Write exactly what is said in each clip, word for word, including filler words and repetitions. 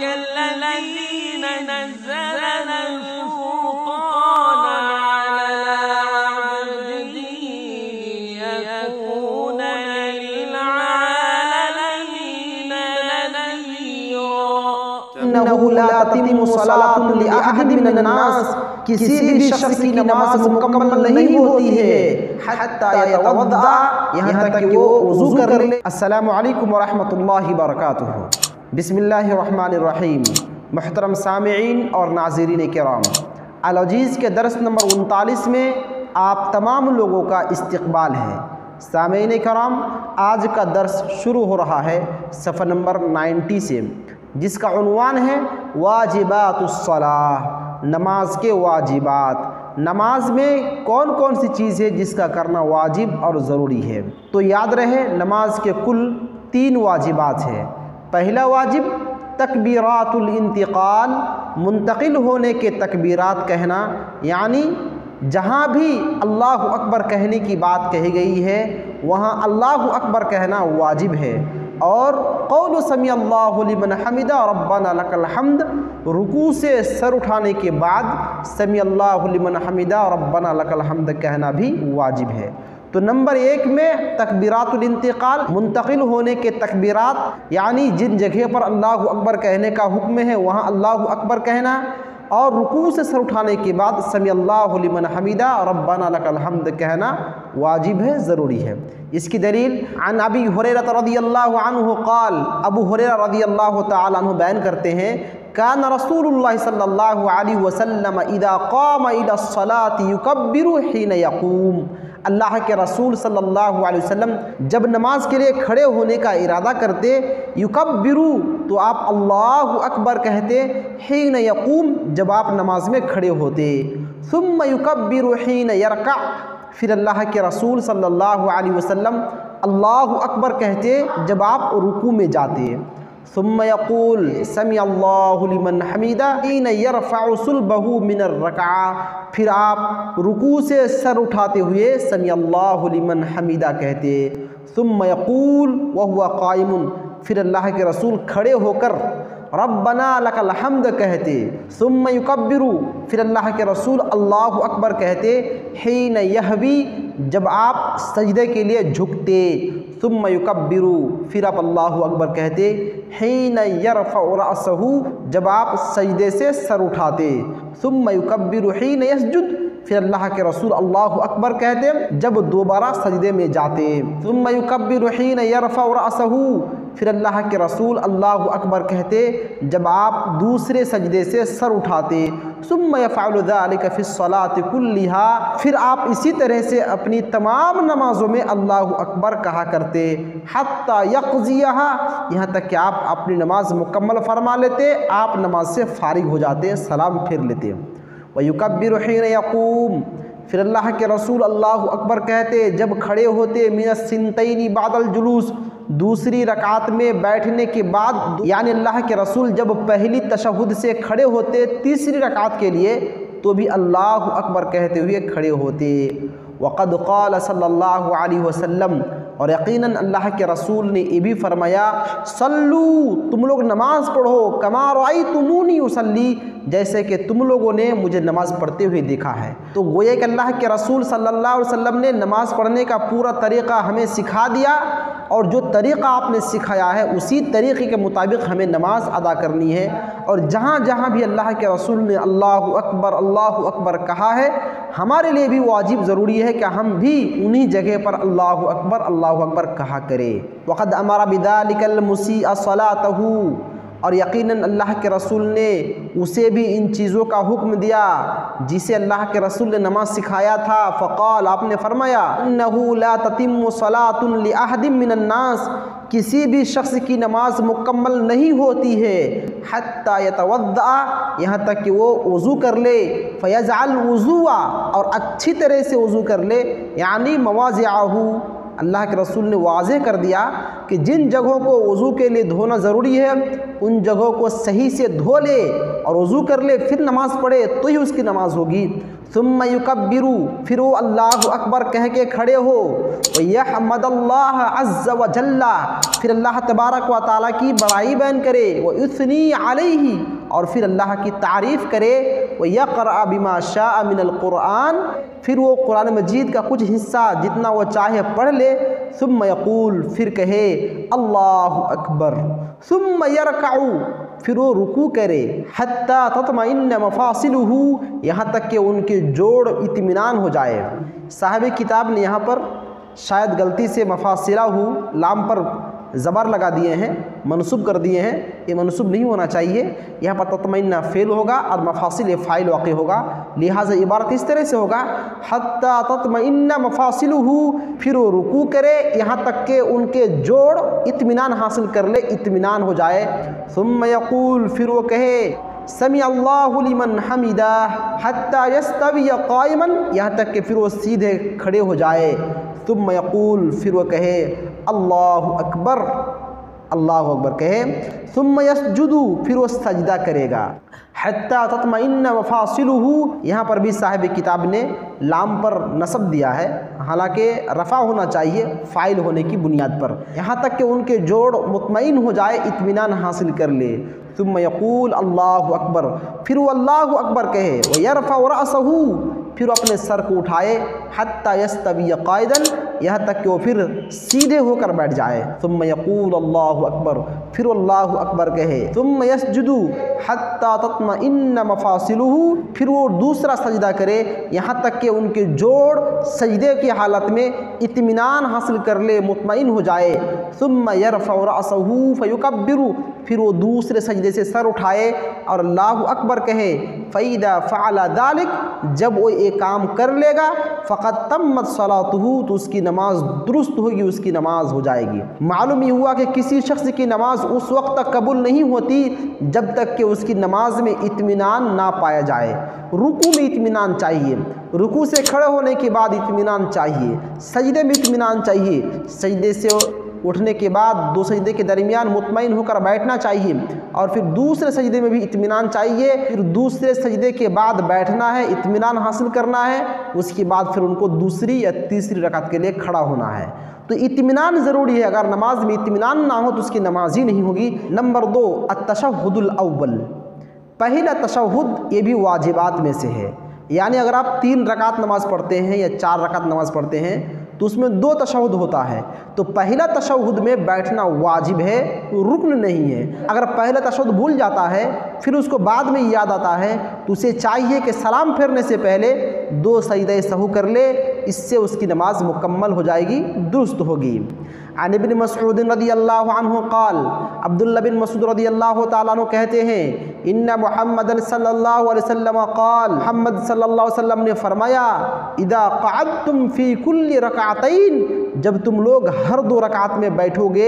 الذي نزل الفرقان على عبده ليكون للعالمين نذيرا إنه لا تتم صلاة لأحد من الناس کسی بھی شخص کی نماز مکمل نہیں ہوتی ہے حتی یتوضأ یہاں تک کہ وہ وضو کر لے۔ السلام علیکم ورحمۃ اللہ وبرکاتہ۔ بسم اللہ الرحمن الرحیم۔ محترم سامعین اور ناظرین کرام، العزیز کے درس نمبر انتالیس میں آپ تمام لوگوں کا استقبال ہے۔ سامعین کرام، آج کا درس شروع ہو رہا ہے صفحہ نمبر نائنٹی سے، جس کا عنوان ہے واجبات الصلاۃ، نماز کے واجبات۔ نماز میں کون کون سی چیز ہے جس کا کرنا واجب اور ضروری ہے؟ تو یاد رہے نماز کے کل تین واجبات ہیں۔ پہلا واجب تکبیرات الانتقال، منتقل ہونے کے تکبیرات کہنا، یعنی جہاں بھی اللہ اکبر کہنے کی بات کہی گئی ہے وہاں اللہ اکبر کہنا واجب ہے۔ اور قول سمیع اللہ لمن حمدہ ربنا لک الحمد، رکوع سے سر اٹھانے کے بعد سمیع اللہ لمن حمدہ ربنا لک الحمد کہنا بھی واجب ہے۔ تو نمبر ایک میں تکبیرات الانتقال، منتقل ہونے کے تکبیرات، یعنی جن جگہ پر اللہ اکبر کہنے کا حکم ہے وہاں اللہ اکبر کہنا، اور رکوع سے سر اٹھانے کے بعد سمیع اللہ لمن حمدہ ربنا لک الحمد کہنا واجب ہے، ضروری ہے۔ اس کی دلیل عن ابی ہریرہ رضی اللہ عنہ قال، ابو ہریرہ رضی اللہ تعالیٰ عنہ بیان کرتے ہیں کان رسول اللہ صلی اللہ علیہ وسلم اذا قام الى الصلاة یکبر حین یقوم، اللہ کے رسول صلی اللہ علیہ وسلم جب نماز کے لیے کھڑے ہونے کا ارادہ کرتے، یکبرو تو آپ اللہ اکبر کہتے، حین یقوم جب آپ نماز میں کھڑے ہوتے، ثم یکبر حین یرکع، پھر اللہ کے رسول صلی اللہ علیہ وسلم اللہ اکبر کہتے جب آپ رکوع میں جاتے، ثم یقول سمع اللہ لمن حمدہ حین یرفع صلبہ من الرکعہ، پھر آپ رکوع سے سر اٹھاتے ہوئے سمع اللہ لمن حمدہ کہتے، ثم یقول وہو قائم، پھر اللہ کے رسول کھڑے ہو کر ربنا لک الحمد کہتے، ثم یکبر، پھر اللہ کے رسول اللہ اکبر کہتے حین یہوی، جب آپ سجدے کے لیے جھکتے، ثم یکبر، پھر آپ اللہ اکبر کہتے حین یرفع رأسہ، جب آپ سجدے سے سر اٹھاتے، ثم یکبر حین یسجد، پھر اللہ کے رسول اللہ اکبر کہتے جب دوبارہ سجدے میں جاتے، ثم یکبر حین یرفع رأسہ، پھر اللہ کے رسول اللہ اکبر کہتے جب آپ دوسرے سجدے سے سر اٹھاتے، ثم یفعل ذلک فی الصلاۃ کلھا، پھر آپ اسی طرح سے اپنی تمام نمازوں میں اللہ اکبر کہا کرتے، حتی یقضیہا، یہاں تک کہ آپ اپنی نماز مکمل فرما لیتے، آپ نماز سے فارغ ہو جاتے، سلام پھیر لیتے۔ وَيُكَبِّرُ حِينَ يَقُومُ، پھر اللہ کے رسول اللہ اکبر کہتے جب کھڑے ہوتے، من السنتین بعد الجلوس، دوسری رکعت میں بیٹھنے کے بعد، یعنی اللہ کے رسول جب پہلی تشہد سے کھڑے ہوتے تیسری رکعت کے لیے تو بھی اللہ اکبر کہتے ہوئے کھڑے ہوتے۔ وقد قال صلی اللہ علیہ وسلم، اور یقیناً اللہ کے رسول نے یہ بھی فرمایا، صلو، تم لوگ نماز پڑھو، کما رأیتمونی اصلی، جیسے کہ تم لوگوں نے مجھے نماز پڑھتے ہوئے دیکھا ہے۔ تو گویا کہ اللہ کے رسول صلی اللہ علیہ وسلم نے نماز پڑھنے کا پورا طریقہ ہمیں سکھا دیا، اور جو طریقہ آپ نے سکھایا ہے اسی طریقے کے مطابق ہمیں نماز ادا کرنی ہے، اور جہاں جہاں بھی اللہ کے رسول نے اللہ اکبر اللہ اکبر کہا ہے ہمارے لیے بھی واجب ضروری ہے کہ ہم بھی انہی جگہ پر اللہ اکبر اللہ اکبر کہا کرے۔ وقد امر بذلک المسیء صلاتہ، اور یقیناً اللہ کے رسول نے اسے بھی ان چیزوں کا حکم دیا جسے اللہ کے رسول نے نماز سکھایا تھا۔ فقال، آپ نے فرمایا، انہ لا تتم صلاۃ لاحد من الناس، کسی بھی شخص کی نماز مکمل نہیں ہوتی ہے حتی یتوضأ، یہاں تک کہ وہ وضو کر لے، فیجعل وضوء، اور اچھی طرح سے وضو کر لے، یعنی مواضعہ، اللہ کے رسول نے واضح کر دیا کہ جن جگہوں کو وضو کے لیے دھونا ضروری ہے ان جگہوں کو صحیح سے دھو لے اور وضو کر لے، پھر نماز پڑھے تو ہی اس کی نماز ہوگی۔ ثم یکبرو، پھر وہ اللہ اکبر کہہ کے کھڑے ہو، ویحمد اللہ عز و جل، پھر اللہ تبارک و تعالیٰ کی بڑائی بیان کرے، ویثنی علیہ، اور پھر اللہ کی تعریف کرے، ویقرأ بما شاء من القرآن، پھر وہ قرآن مجید کا کچھ حصہ جتنا وہ چاہے پڑھ لے، ثم یقول، پھر کہے اللہ اکبر، ثم یرکع، پھر وہ رکوع کرے، حتی تطمئن مفاصلہ، یہاں تک کہ ان کے جوڑ اطمینان ہو جائے۔ صاحب کتاب نے یہاں پر شاید غلطی سے مفاصلہ لام پر زبر لگا دیے ہیں، منصوب کر دیے ہیں، یہ منصوب نہیں ہونا چاہیے، یہاں پر تطمئن فعل ہوگا اور مفاصل فاعل واقع ہوگا، لہٰذا عبارت اس طرح سے ہوگا حتی تطمئن مفاصلہ، پھر وہ رکوع کرے یہاں تک کہ ان کے جوڑ اطمینان حاصل کر لے، اطمینان ہو جائے، ثم یقول، پھر وہ کہے سمع اللہ لمن حمدہ، حتی یستوی قائما، یہاں تک کہ پھر وہ سیدھے کھڑے ہو جائے، ثم یقول، پھر وہ کہے اللہ اکبر، اللہ اکبر کہے، ثم یسجد، پھر وہ سجدہ کرے گا، حتی تطمئن مفاصلہ، یہاں پر بھی صاحب کتاب نے لام پر نصب دیا ہے، حالانکہ رفع ہونا چاہیے فاعل ہونے کی بنیاد پر، یہاں تک کہ ان کے جوڑ مطمئن ہو جائے، اطمینان حاصل کر لے، ثم یقول اللہ اکبر، پھر وہ اللہ اکبر کہے، ویرفع رأسہ، پھر اپنے سر کو اٹھائے، حتی یستوی قائدا، یہاں تک کہ وہ پھر سیدھے ہو کر بیٹھ جائے، ثم یقول اللہ اکبر، پھر اللہ اکبر کہے، ثم یسجد حتی تطمئن مفاصلہ، پھر وہ دوسرا سجدہ کرے یہاں تک کہ ان کے جوڑ سجدے کی حالت میں اطمینان حاصل کر لے، مطمئن ہو جائے، ثم یرفع رأسہ فیکبر، پھر وہ دوسرے سجدے سے سر اٹھائے اور اللہ اکبر کہے، فَإِذَا فَعَلَ ذَلِكَ، جب وہ ایک کام کر لے گا، فَقَدْ تَمَّتْ صَلَاتُهُ، تو اس کی نماز درست ہوگی، اس کی نماز ہو جائے گی۔ معلوم یہ ہوا کہ کسی شخص کی نماز اس وقت تک قبول نہیں ہوتی جب تک کہ اس کی نماز میں اطمینان نہ پایا جائے۔ رکوع میں اطمینان چاہیے، رکوع سے کھڑے ہونے کے بعد اطمینان چاہیے، سجدے میں اطمینان چاہیے، سجدے سے اٹھنے کے بعد دو سجدے کے درمیان مطمئن ہو کر بیٹھنا چاہیے، اور پھر دوسرے سجدے میں بھی اطمینان چاہیے، پھر دوسرے سجدے کے بعد بیٹھنا ہے، اطمینان حاصل کرنا ہے، اس کے بعد پھر ان کو دوسری یا تیسری رکعت کے لیے کھڑا ہونا ہے۔ تو اطمینان ضروری ہے، اگر نماز میں اطمینان نہ ہو تو اس کی نماز ہی نہیں ہوگی۔ نمبر دو، التشہد الاول، پہلا تشہد یہ بھی واجبات میں سے ہے، یعنی اگر آپ تین رکعت نماز پڑھتے ہیں یا چار رکعت نماز پڑھتے ہیں تو اس میں دو تشہد ہوتا ہے، تو پہلا تشہد میں بیٹھنا واجب ہے، رکن نہیں ہے۔ اگر پہلا تشہد بھول جاتا ہے پھر اس کو بعد میں یاد آتا ہے تو اسے چاہیے کہ سلام پھیرنے سے پہلے دو سجدہ سہو کر لے، اس سے اس کی نماز مکمل ہو جائے گی، درست ہوگی۔ عن ابن مسعود رضی اللہ عنہ قال، عبداللہ بن مسعود رضی اللہ تعالیٰ عنہ کہتے ہیں، ان محمد صلی اللہ علیہ وسلم قال، محمد صلی اللہ علیہ وسلم نے فرمایا، اذا قعدتم فی کل رکعتین، جب تم لوگ ہر دو رکعت میں بیٹھو گے،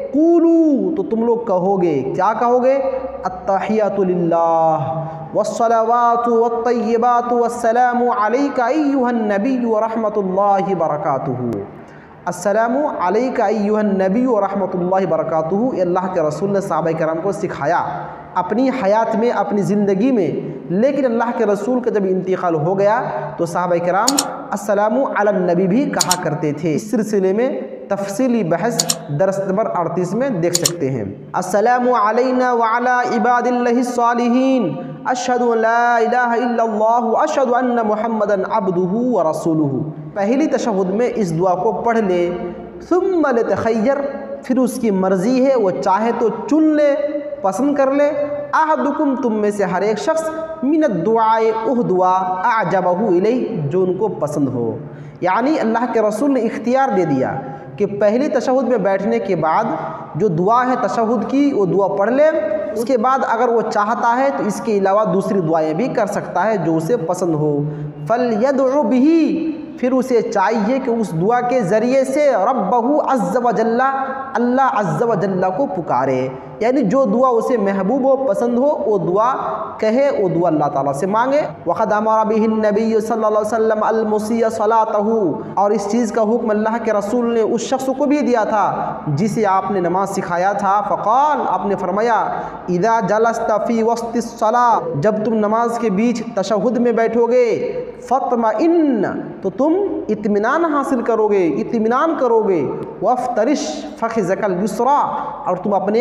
قولوا، تو تم لوگ کہو گے، کیا کہو گے؟ التحیات للہ والصلوات والطیبات والسلام علیک ایہا النبی ورحمۃ اللہ وبرکاتہ۔ السلام علیک ایہا النبی ورحمۃ اللہ وبرکاتہ، یہ اللہ کے رسول نے صحابہ کرام کو سکھایا اپنی حیات میں، اپنی زندگی میں، لیکن اللہ کے رسول کا جب انتقال ہو گیا تو صحابہ کرام السلام علی النبی بھی کہا کرتے تھے۔ اس سلسلے میں تفصیلی بحث درس نمبر اڑتیس میں دیکھ سکتے ہیں۔ السلام علینا وعلی عباد اللہ الصالحین، اشہد ان لا الہ الا اللہ واشہد ان محمدا عبدہ ورسولہ۔ پہلی تشہد میں اس دعا کو پڑھ لے، ثم لتخیر، پھر اس کی مرضی ہے، وہ چاہے تو چن لے، پسند کر لے، احدکم، تم میں سے ہر ایک شخص، من الدعاء، اہ دعا، اعجبہ الیہ، جو ان کو پسند ہو۔ یعنی اللہ کے رسول نے اختیار دے دیا کہ پہلی تشہد میں بیٹھنے کے بعد جو دعا ہے تشہد کی وہ دعا پڑھ لے، اس کے بعد اگر وہ چاہتا ہے تو اس کے علاوہ دوسری دعائیں بھی کر سکتا ہے جو اسے پسند ہو۔ فَلْيَدْعُ بِهِ، پھر اسے چاہیے کہ اس دعا کے ذریعے سے ربہ عز و جل، اللہ عز و جل کو پکارے، यानी जो दुआ उसे महबूब हो, पसंद हो, वो दुआ कहे, वो दुआ अल्लाह ताला से मांगे। वक़द अमरा बिही नबी सल्लल्लाहु अलैहि वसल्लम अल मुसिय्य सलातहू, और इस चीज़ का हुक्म अल्लाह के रसूल ने उस शख्स को भी दिया था जिसे आपने नमाज सिखाया था। फ़क़ाल, आपने फरमाया, इदा जलस्त फ़ी वस्तिस सला, जब तुम नमाज के बीच तशहुद में बैठोगे, फ़त्मइन्न, तो तुम इत्मीनान हासिल करोगे, इत्मीनान करोगे, वफ़्तरिश फ़ख़िज़कल युस्रा, और तुम अपने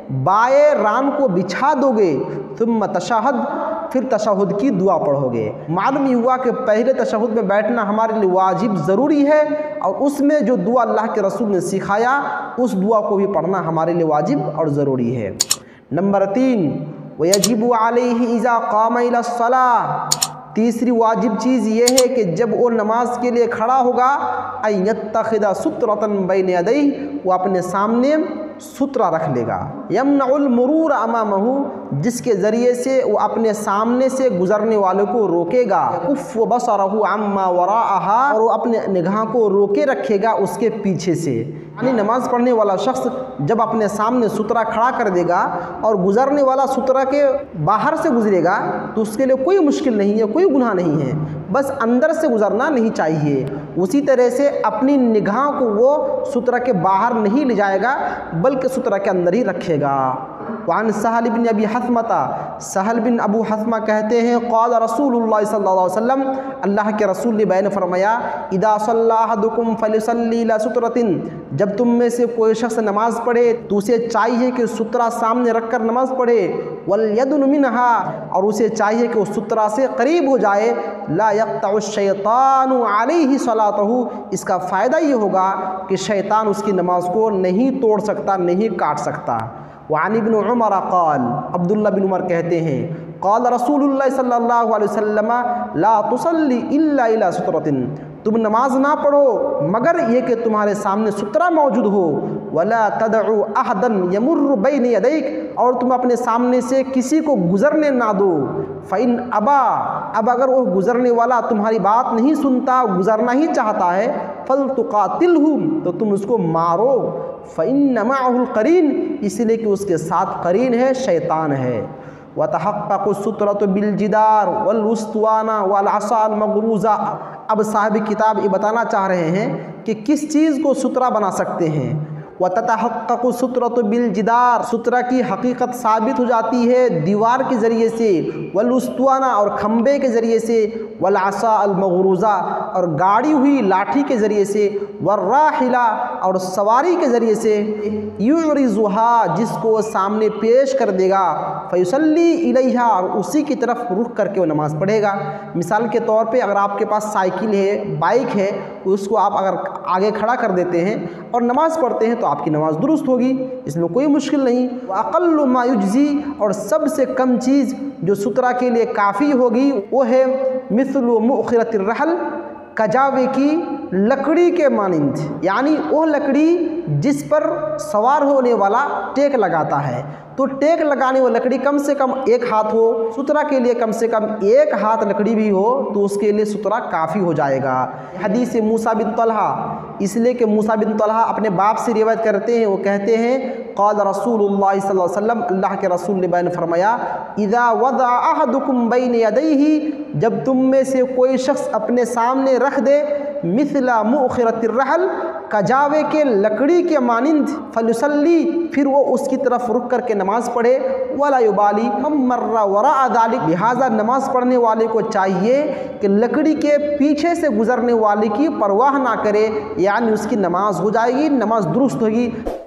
बाएं रान को बिछा दोगे, तुम तशहद, फिर तशहुद की दुआ पढ़ोगे। मालूम ही हुआ कि पहले तशहुद में बैठना हमारे लिए वाजिब ज़रूरी है, और उसमें जो दुआ अल्लाह के रसूल ने सिखाया उस दुआ को भी पढ़ना हमारे लिए वाजिब और ज़रूरी है। नंबर तीन, वयजिबु अलैहि इज़ा क़ाम इला सलाह, तीसरी वाजिब चीज़ ये है कि जब वो नमाज के लिए खड़ा होगा, अन यत्तखिज़ सुत्रतन बैन यदैहि, वो अपने सामने सुतरा रख लेगा, यमनउल मुरूर अमामहू, जिसके ज़रिए से वो अपने सामने से गुज़रने वालों को रोकेगा, उफ़ बसरहू अम्मा वराअहा, और वो अपने निगाह को रोके रखेगा उसके पीछे से। यानी नमाज पढ़ने वाला शख्स जब अपने सामने सुतरा खड़ा कर देगा और गुज़रने वाला सुतरा के बाहर से गुज़रेगा तो उसके लिए कोई मुश्किल नहीं है, कोई गुनाह नहीं है, बस अंदर से गुज़रना नहीं चाहिए। उसी तरह से अपनी निगाह को वो सुतरा के बाहर नहीं ले जाएगा बल्कि सुतरा के अंदर ही रखेगा। वान सहल बिन अबी हथमता, सहल बिन अबू हथमा कहते हैं, क़ाल रसूलुल्लाह सल्लल्लाहु अलैहि वसल्लम, अल्लाह के रसूल ने बयान फरमाया, इदा सल्ला अहदुकुम फलिसल्ली इला सुतरतिन, जब तुम में से कोई शख्स नमाज पढ़े तो उसे चाहिए कि सुतरा सामने रखकर नमाज पढ़े, वल यदुन मिनहा, और उसे चाहिए कि उस सुतरा से करीब हो जाए, ला यक़तउ शैतानु अलैहि सलातहू, इसका फ़ायदा ये होगा कि शैतान उसकी नमाज को नहीं तोड़ सकता, नहीं काट सकता। वान इब्न उमर क़ाल, अब्दुल्ला बिन उमर कहते हैं, क़ाल रसूलुल्लाह सल्लल्लाहु अलैहि वसल्लम, ला तुसल्ली इल्ला इला सुतरतिन, तुम नमाज ना पढ़ो मगर ये कि तुम्हारे सामने सुतरा मौजूद हो, वला तदउ अहदन यमुर्रु बैन यदैक, और तुम अपने सामने से किसी को गुज़रने ना दो। फ़इन अबा, अब अगर वो गुज़रने वाला तुम्हारी बात नहीं सुनता, गुज़रना ही चाहता है, फल तुक़ातिलहु, तो तुम उसको मारो, फ़इन्न मअहुल क़रीन, इसलिए कि उसके साथ क़रीन है, शैतान है। वतहक़्क़क़ु सुत्रतु बिलजिदार वल उस्तवाना वल असाल मग़रूज़ा, अब साहिब किताब ये बताना चाह रहे हैं कि किस चीज़ को सुतरा बना सकते हैं। वतहक़्क़क़ु सुत्रतु बिलजिदार, सुतरा की हकीकत साबित हो जाती है दीवार के ज़रिए से, वल उस्तवाना, और खम्बे के ज़रिए से, वल असा अल मग़रूज़ा, और गाड़ी हुई लाठी के ज़रिए से, वर्राहिला, और सवारी के ज़रिए से, युरिज़ुहा, जिसको सामने पेश कर देगा, फ़युसल्ली इलैहा, और उसी की तरफ रुख करके वो नमाज़ पढ़ेगा। मिसाल के तौर पे अगर आपके पास साइकिल है, बाइक है, उसको आप अगर आगे खड़ा कर देते हैं और नमाज़ पढ़ते हैं तो आपकी नमाज़ दुरुस्त होगी, इसमें कोई मुश्किल नहीं। अक़ल्लु मा युज्ज़ी, और सबसे कम चीज़ जो सुतरा के लिए काफ़ी होगी वो है मिस्लु मुअख़िरतिर रहल, कजावे की लकड़ी के मानिंद, यानी वो लकड़ी जिस पर सवार होने वाला टेक लगाता है, तो टेक लगाने वाली लकड़ी कम से कम एक हाथ हो, सुतरा के लिए कम से कम एक हाथ लकड़ी भी हो तो उसके लिए सुतरा काफ़ी हो जाएगा। हदीस मूसा बिन तलहा, इसलिए कि मूसा बिन तलहा अपने बाप से रिवायत करते हैं, वो कहते हैं, क़ाल रसूलुल्लाह सल्लल्लाहु अलैहि वसल्लम, अल्लाह के रसूल ने बयान फरमाया, इज़ा वदअ अहदुकुम बैन यदैहि, जब तुम में से कोई शख्स अपने सामने रख दे, मिथला मुअख़िरतिर रहल, कजावे के लकड़ी के मानिंद, फलुसल्ली, फिर वो उसकी तरफ रुक करके नमाज़ पढ़े, वला युबाली मर्रा वरा ज़ालिक, लिहाजा नमाज़ पढ़ने वाले को चाहिए कि लकड़ी के पीछे से गुज़रने वाले की परवाह ना करे, यानी उसकी नमाज हो जाएगी, नमाज दुरुस्त होगी।